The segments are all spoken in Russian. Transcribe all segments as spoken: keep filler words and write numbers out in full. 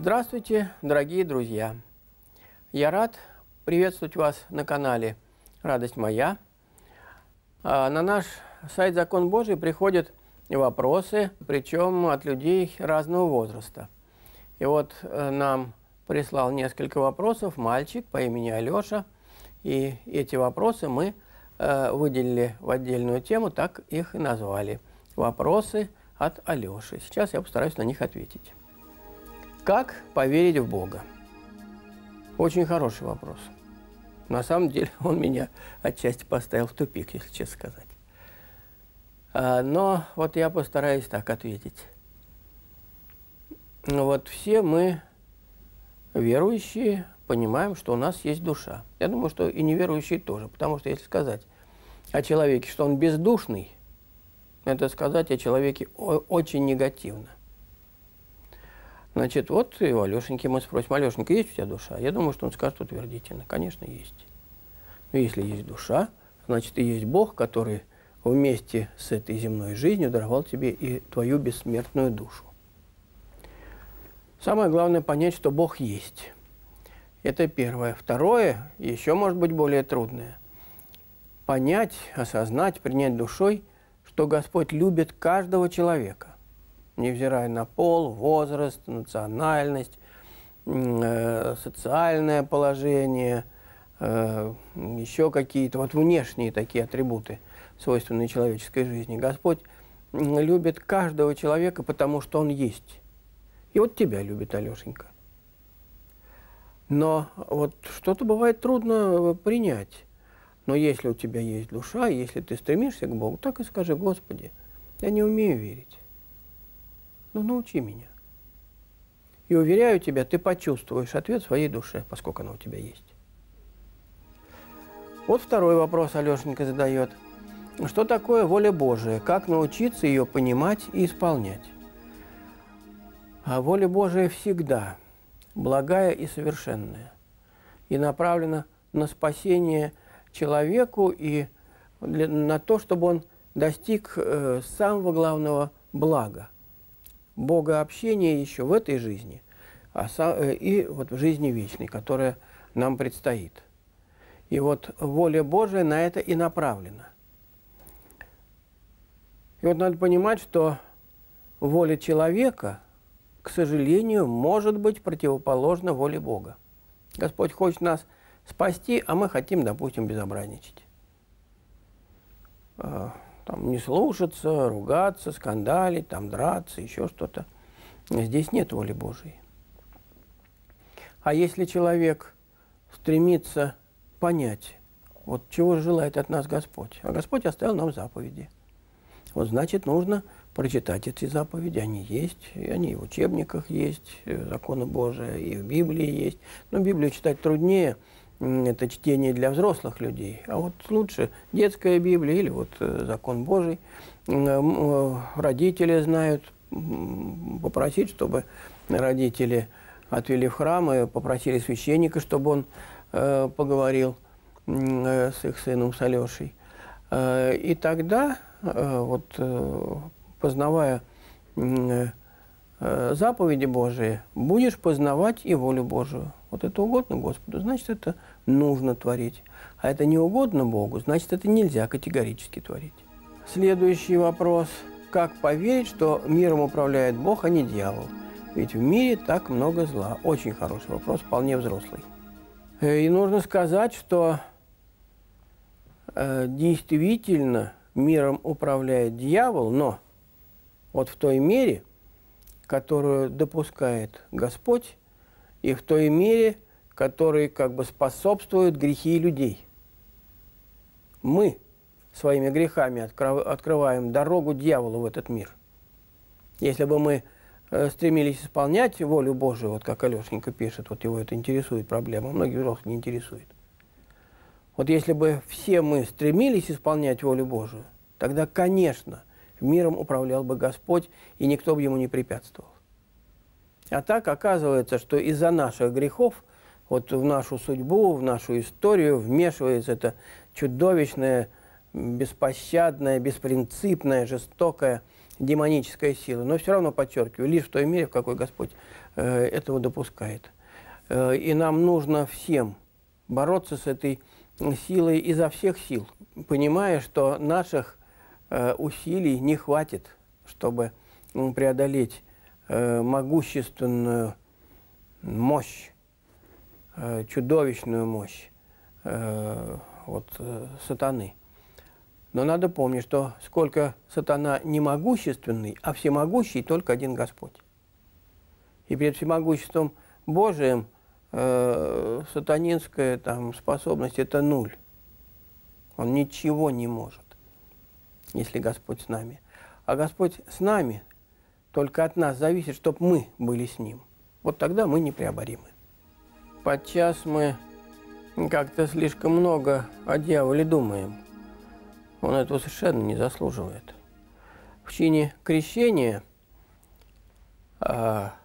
Здравствуйте, дорогие друзья! Я рад приветствовать вас на канале «Радость моя». На наш сайт «Закон Божий» приходят вопросы, причем от людей разного возраста. И вот нам прислал несколько вопросов мальчик по имени Алеша, и эти вопросы мы выделили в отдельную тему, так их и назвали. Вопросы от Алеши. Сейчас я постараюсь на них ответить. Как поверить в Бога? Очень хороший вопрос. На самом деле он меня отчасти поставил в тупик, если честно сказать. Но вот я постараюсь так ответить. Вот все мы, верующие, понимаем, что у нас есть душа. Я думаю, что и неверующие тоже. Потому что если сказать о человеке, что он бездушный, это сказать о человеке очень негативно. Значит, вот и у Алешеньки мы спросим: Алешенька, есть у тебя душа? Я думаю, что он скажет утвердительно: конечно, есть. Но если есть душа, значит, и есть Бог, который вместе с этой земной жизнью даровал тебе и твою бессмертную душу. Самое главное понять, что Бог есть. Это первое. Второе, еще может быть более трудное. Понять, осознать, принять душой, что Господь любит каждого человека, невзирая на пол, возраст, национальность, э, социальное положение, э, еще какие-то вот внешние такие атрибуты, свойственные человеческой жизни. Господь любит каждого человека, потому что Он есть. И вот тебя любит, Алешенька. Но вот что-то бывает трудно принять. Но если у тебя есть душа, если ты стремишься к Богу, так и скажи: Господи, я не умею верить. Ну, научи меня. И уверяю тебя, ты почувствуешь ответ в своей душе, поскольку она у тебя есть. Вот второй вопрос Алешенька задает. Что такое воля Божия? Как научиться ее понимать и исполнять? А воля Божия всегда благая и совершенная, и направлена на спасение человеку и для, на то, чтобы он достиг э, самого главного блага. Богообщение еще в этой жизни, а сам, и вот в жизни вечной, которая нам предстоит. И вот воля Божия на это и направлена. И вот надо понимать, что воля человека, к сожалению, может быть противоположна воле Бога. Господь хочет нас спасти, а мы хотим, допустим, безобразничать. Там, не слушаться, ругаться, скандалить, там, драться, еще что-то. Здесь нет воли Божией. А если человек стремится понять, вот чего желает от нас Господь, а Господь оставил нам заповеди, вот значит, нужно прочитать эти заповеди. Они есть, и они и в учебниках есть, и законы Божии, и в Библии есть. Но Библию читать труднее. Это чтение для взрослых людей. А вот лучше детская Библия или вот закон Божий. Родители знают, попросить, чтобы родители отвели в храм и попросили священника, чтобы он э, поговорил э, с их сыном, с Алешей. Э, и тогда, э, вот, э, познавая э, заповеди Божии, будешь познавать и волю Божию. Вот это угодно Господу, значит, это нужно творить. А это не угодно Богу, значит, это нельзя категорически творить. Следующий вопрос. Как поверить, что миром управляет Бог, а не дьявол? Ведь в мире так много зла. Очень хороший вопрос, вполне взрослый. И нужно сказать, что э, действительно миром управляет дьявол, но вот в той мере, которую допускает Господь, и в той мере, которой как бы способствуют грехи людей. Мы своими грехами открываем дорогу дьяволу в этот мир. Если бы мы стремились исполнять волю Божию, вот как Алешенька пишет, вот его это интересует проблема, многих взрослых не интересует. Вот если бы все мы стремились исполнять волю Божию, тогда, конечно, миром управлял бы Господь, и никто бы ему не препятствовал. А так оказывается, что из-за наших грехов вот в нашу судьбу, в нашу историю вмешивается это чудовищное, беспощадное, беспринципное, жестокое демоническая сила. Но все равно подчеркиваю, лишь в той мере, в какой Господь э, этого допускает. Э, и нам нужно всем бороться с этой силой изо всех сил, понимая, что наших э, усилий не хватит, чтобы ну, преодолеть э, могущественную мощь, э, чудовищную мощь э, вот, э, сатаны. Но надо помнить, что сколько сатана не могущественный, а всемогущий только один Господь. И перед всемогуществом Божиим э, сатанинская там, способность – это нуль. Он ничего не может, если Господь с нами. А Господь с нами, только от нас зависит, чтобы мы были с Ним. Вот тогда мы непреоборимы. Подчас мы как-то слишком много о дьяволе думаем. Он этого совершенно не заслуживает. В чине крещения а,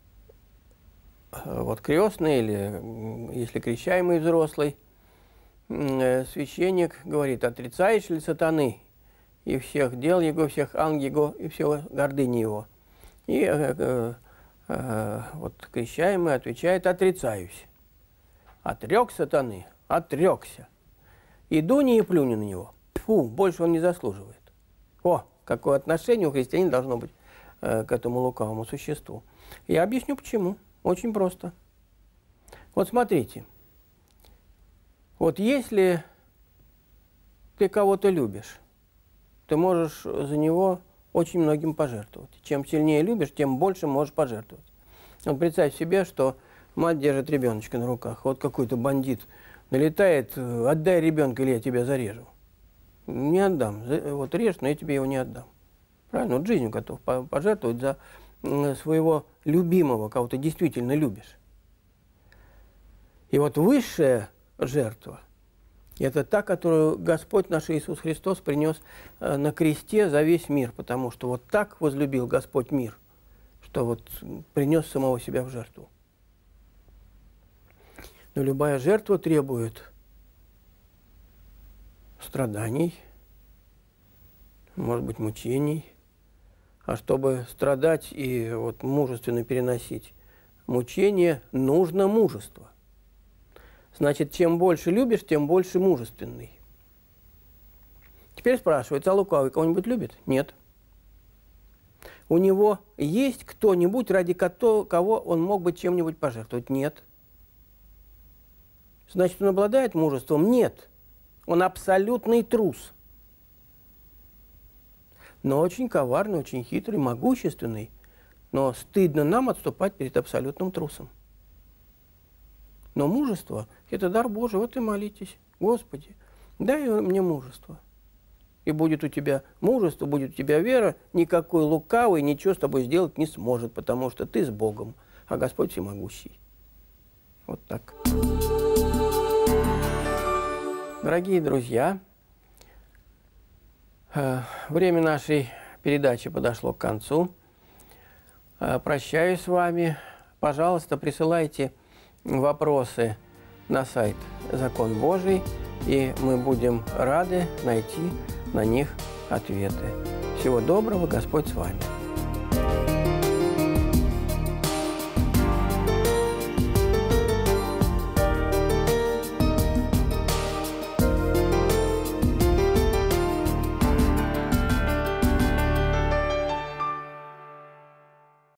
вот крестный или если крещаемый взрослый, священник говорит: отрицаешь ли сатаны и всех дел его, всех ангелов его и всего гордыни его? И э, э, вот крещаемый отвечает: отрицаюсь. Отрек сатаны, отрекся. Иду не и плюнь на него. Фу, больше он не заслуживает. О, какое отношение у христианина должно быть э, к этому лукавому существу. Я объясню почему. Очень просто. Вот смотрите. Вот если ты кого-то любишь, ты можешь за него очень многим пожертвовать. Чем сильнее любишь, тем больше можешь пожертвовать. Вот представь себе, что мать держит ребеночка на руках. Вот какой-то бандит налетает: отдай ребенка, или я тебя зарежу. Не отдам. Вот режь, но я тебе его не отдам. Правильно? Вот жизнью готов пожертвовать за своего любимого, кого ты действительно любишь. И вот высшая жертва – это та, которую Господь наш Иисус Христос принес на кресте за весь мир, потому что вот так возлюбил Господь мир, что вот принес самого себя в жертву. Но любая жертва требует страданий, может быть, мучений. А чтобы страдать и вот мужественно переносить мучения, нужно мужество. Значит, чем больше любишь, тем больше мужественный. Теперь спрашивается: а лукавый кого-нибудь любит? Нет. У него есть кто-нибудь, ради кого он мог бы чем-нибудь пожертвовать? Нет. Значит, он обладает мужеством? Нет. Он абсолютный трус. Но очень коварный, очень хитрый, могущественный. Но стыдно нам отступать перед абсолютным трусом. Но мужество – это дар Божий. Вот и молитесь: Господи, дай мне мужество. И будет у тебя мужество, будет у тебя вера, никакой лукавый ничего с тобой сделать не сможет, потому что ты с Богом, а Господь всемогущий. Вот так. Дорогие друзья, время нашей передачи подошло к концу. Прощаюсь с вами. Пожалуйста, присылайте вопросы на сайт «Закон Божий», и мы будем рады найти на них ответы. Всего доброго, Господь с вами.